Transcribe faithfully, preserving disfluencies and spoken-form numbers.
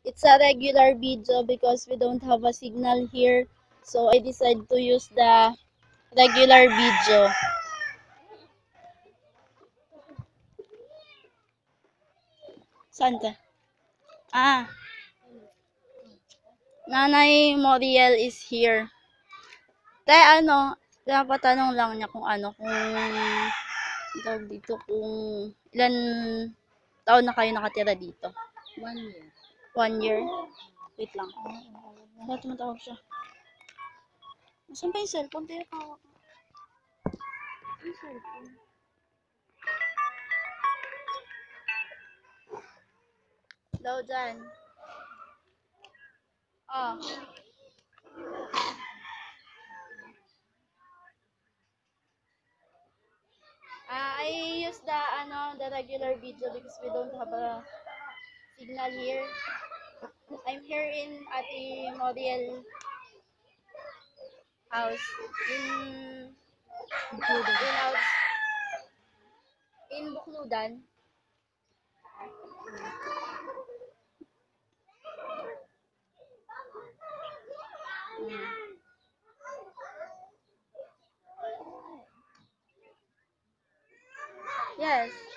it's a regular video because we don't have a signal here. So I decided to use the regular video. Saan ka? Ah, Nanay Moriel is here. Te, ano, pinapatanong lang niya kung ano, kung tawag dito, kung ilan taon na kayo nakatira dito. One year. One year? Wait lang. Bakit tumatawag siya? Nasaan pa yung cellphone? Tayo kawak. Yung cellphone. Daw dyan. Oh. Uh, I use the ano the regular video because we don't have a signal here. I'm here in Ate Moriel house in in out in Bukludan. Hmm. Yes.